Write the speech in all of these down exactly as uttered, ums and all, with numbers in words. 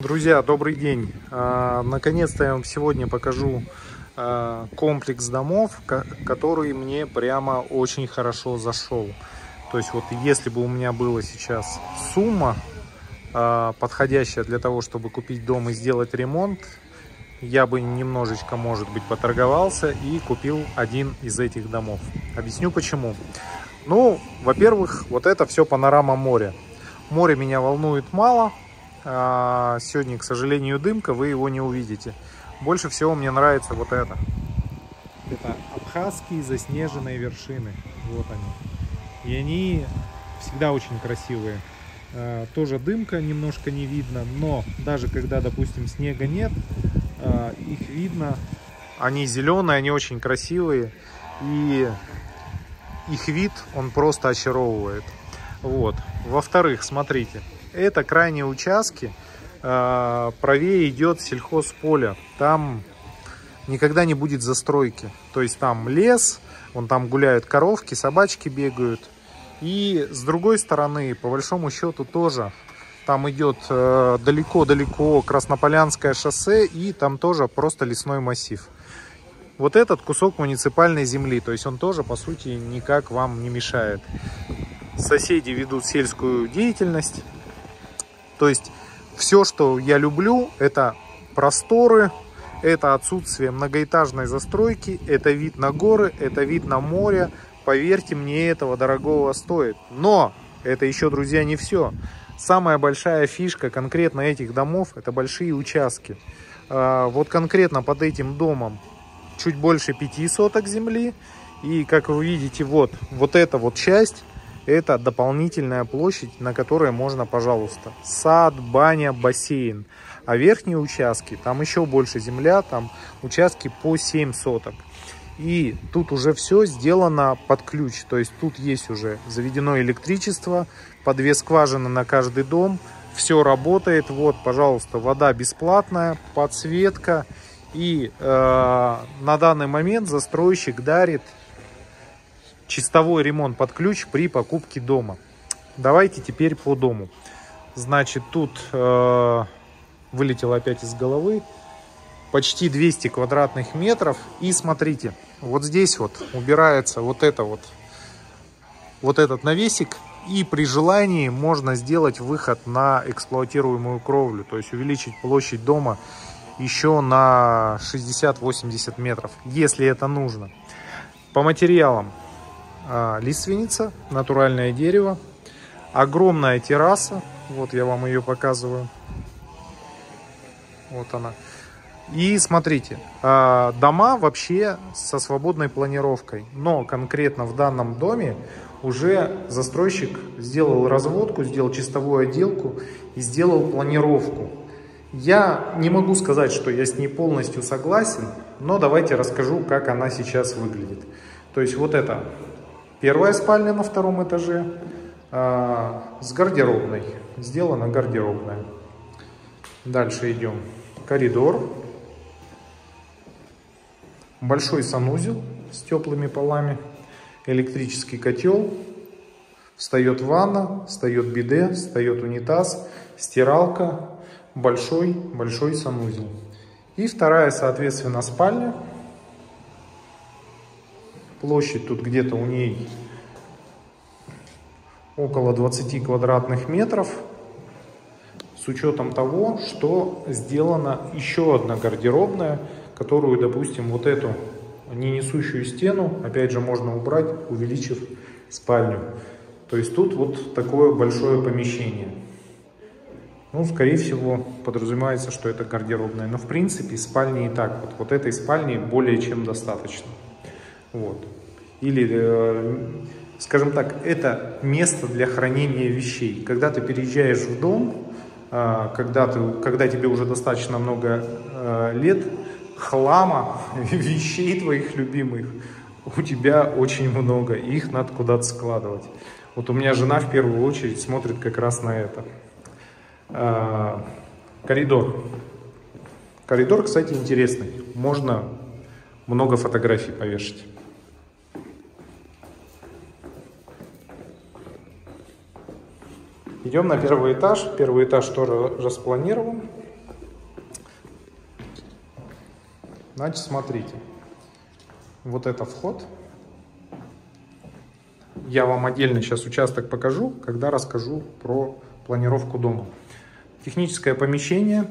Друзья, добрый день! Наконец-то я вам сегодня покажу комплекс домов, который мне прямо очень хорошо зашел. То есть вот если бы у меня была сейчас сумма, подходящая для того, чтобы купить дом и сделать ремонт, я бы немножечко, может быть, поторговался и купил один из этих домов. Объясню почему. Ну, во-первых, вот это все панорама моря. Море меня волнует мало. Сегодня, к сожалению, дымка, вы его не увидите. Больше всего мне нравится вот это. Это абхазские заснеженные вершины. Вот они. И они всегда очень красивые. Тоже дымка немножко не видно, но даже когда, допустим, снега нет, их видно. Они зеленые, они очень красивые. И их вид, он просто очаровывает. Вот. Во-вторых, смотрите. Это крайние участки, правее идет сельхозполе, там никогда не будет застройки, то есть там лес, вон там гуляют коровки, собачки бегают, и с другой стороны, по большому счету тоже, там идет далеко-далеко Краснополянское шоссе, и там тоже просто лесной массив. Вот этот кусок муниципальной земли, то есть он тоже, по сути, никак вам не мешает. Соседи ведут сельскую деятельность. То есть все, что я люблю, это просторы, это отсутствие многоэтажной застройки, это вид на горы, это вид на море. Поверьте мне, этого дорогого стоит. Но это еще, друзья, не все. Самая большая фишка конкретно этих домов – это большие участки. Вот конкретно под этим домом чуть больше пяти соток земли. И как вы видите, вот, вот эта вот часть. Это дополнительная площадь, на которой можно, пожалуйста, сад, баня, бассейн. А верхние участки, там еще больше земля, там участки по семь соток. И тут уже все сделано под ключ. То есть тут есть уже заведено электричество, по две скважины на каждый дом. Все работает. Вот, пожалуйста, вода бесплатная, подсветка. И э, на данный момент застройщик дарит чистовой ремонт под ключ при покупке дома. Давайте теперь по дому. Значит, тут э, вылетело опять из головы. Почти двести квадратных метров. И смотрите, вот здесь вот убирается вот это вот, вот этот навесик. И при желании можно сделать выход на эксплуатируемую кровлю. То есть увеличить площадь дома еще на шестьдесят-восемьдесят метров, если это нужно. По материалам. Лиственница, натуральное дерево, огромная терраса, вот я вам ее показываю, вот она. И смотрите, дома вообще со свободной планировкой, но конкретно в данном доме уже застройщик сделал разводку, сделал чистовую отделку и сделал планировку. Я не могу сказать, что я с ней полностью согласен, но давайте расскажу, как она сейчас выглядит. То есть вот это первая спальня на втором этаже э, с гардеробной. Сделана гардеробная. Дальше идем. Коридор. Большой санузел с теплыми полами. Электрический котел. Встает ванна, встает биде, встает унитаз, стиралка. Большой-большой санузел. И вторая, соответственно, спальня. Площадь тут где-то у ней около двадцати квадратных метров. С учетом того, что сделана еще одна гардеробная, которую, допустим, вот эту не несущую стену, опять же, можно убрать, увеличив спальню. То есть тут вот такое большое помещение. Ну, скорее всего, подразумевается, что это гардеробная. Но, в принципе, спальни и так. Вот, вот этой спальни более чем достаточно. Вот. Или, э, скажем так, это место для хранения вещей. Когда ты переезжаешь в дом, э, когда, ты, когда тебе уже достаточно много э, лет, хлама, вещей твоих любимых у тебя очень много. И их надо куда-то складывать. Вот у меня жена в первую очередь смотрит как раз на это. Э, коридор. Коридор, кстати, интересный. Можно много фотографий повешать. Идем на первый этаж. Первый этаж тоже распланирован. Значит, смотрите. Вот это вход. Я вам отдельно сейчас участок покажу, когда расскажу про планировку дома. Техническое помещение,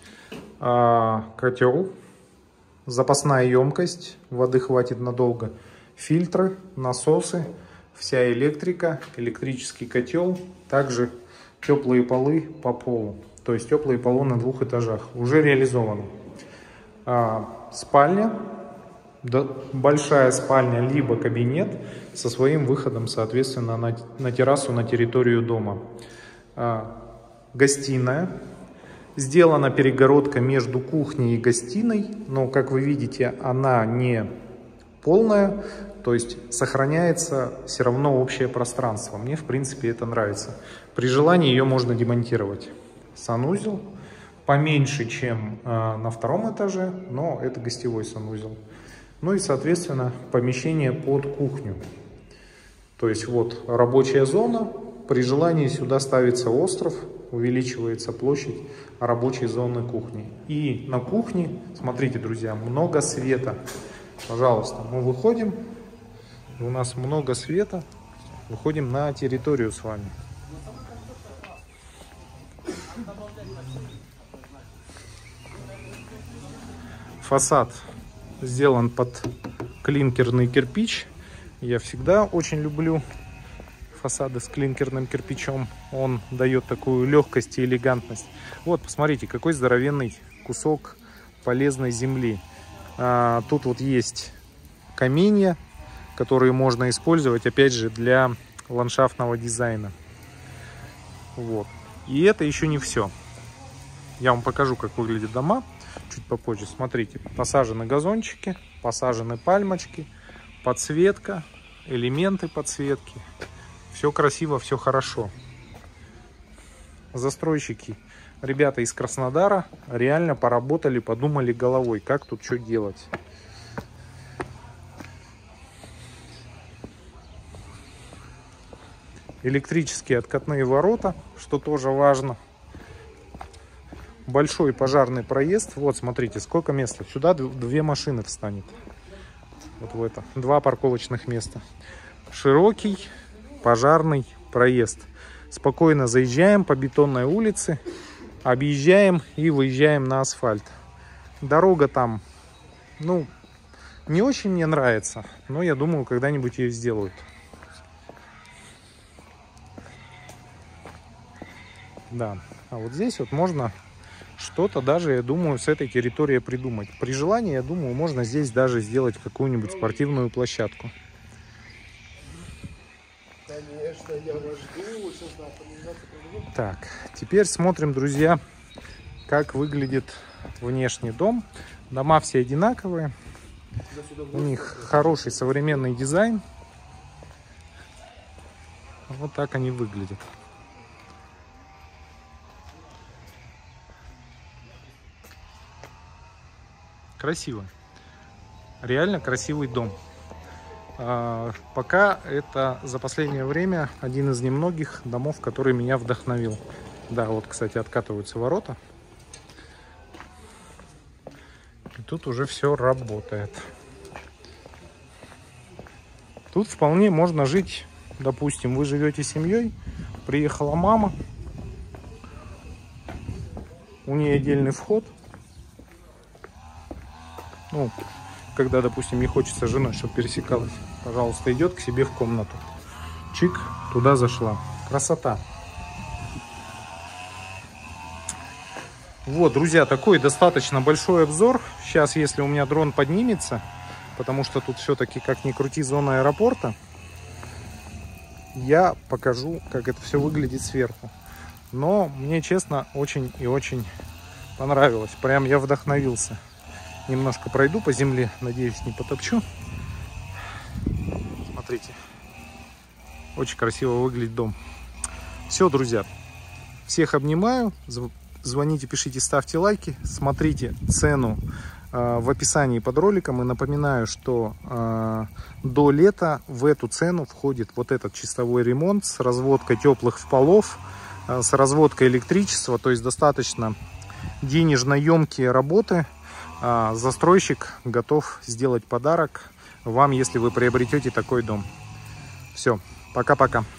котел, запасная емкость, воды хватит надолго, фильтры, насосы, вся электрика, электрический котел, также теплые полы по полу, то есть теплые полы на двух этажах, уже реализовано. Спальня. Большая спальня, либо кабинет со своим выходом, соответственно, на, на террасу, на территорию дома. А, гостиная. Сделана перегородка между кухней и гостиной, но, как вы видите, она не полная, то есть сохраняется все равно общее пространство. Мне, в принципе, это нравится. При желании ее можно демонтировать. Санузел поменьше, чем э, на втором этаже, но это гостевой санузел. Ну и, соответственно, помещение под кухню. То есть вот рабочая зона. При желании сюда ставится остров, увеличивается площадь рабочей зоны кухни. И на кухне, смотрите, друзья, много света. Пожалуйста, мы выходим. У нас много света. Выходим на территорию с вами. Фасад сделан под клинкерный кирпич. Я всегда очень люблю фасады с клинкерным кирпичом. Он дает такую легкость и элегантность. Вот, посмотрите, какой здоровенный кусок полезной земли. А, тут вот есть каменья, которые можно использовать, опять же, для ландшафтного дизайна. Вот. И это еще не все. Я вам покажу, как выглядят дома чуть попозже. Смотрите, посажены газончики, посажены пальмочки, подсветка, элементы подсветки. Все красиво, все хорошо. Застройщики, ребята из Краснодара, реально поработали, подумали головой, как тут что делать. Электрические откатные ворота, что тоже важно. Большой пожарный проезд. Вот, смотрите, сколько места. Сюда две машины встанет. Вот в это. Два парковочных места. Широкий пожарный проезд. Спокойно заезжаем по бетонной улице, объезжаем и выезжаем на асфальт. Дорога там, ну, не очень мне нравится, но я думаю, когда-нибудь ее сделают. Да, а вот здесь вот можно что-то даже, я думаю, с этой территории придумать. При желании, я думаю, можно здесь даже сделать какую-нибудь спортивную площадку. Конечно, я вас жду. Так, теперь смотрим, друзья, как выглядит внешний дом. Дома все одинаковые. У них хороший современный дизайн. Вот так они выглядят. Красиво. Реально красивый дом. А, пока это за последнее время один из немногих домов, который меня вдохновил. Да, вот, кстати, откатываются ворота. И тут уже все работает. Тут вполне можно жить. Допустим, вы живете семьей, приехала мама, у нее отдельный вход. Ну, когда, допустим, не хочется с женой, чтобы пересекалась, пожалуйста, идет к себе в комнату. Чик, туда зашла. Красота. Вот, друзья, такой достаточно большой обзор. Сейчас, если у меня дрон поднимется, потому что тут все-таки, как ни крути, зона аэропорта, я покажу, как это все выглядит сверху. Но мне, честно, очень и очень понравилось. Прям я вдохновился. Немножко пройду по земле, надеюсь, не потопчу. Смотрите, очень красиво выглядит дом. Все, друзья, всех обнимаю. Звоните, пишите, ставьте лайки. Смотрите цену э, в описании под роликом. И напоминаю, что э, до лета в эту цену входит вот этот чистовой ремонт с разводкой теплых полов, э, с разводкой электричества. То есть достаточно денежно емкие работы. застройщик готов сделать подарок вам, если вы приобретете такой дом. Все, пока-пока.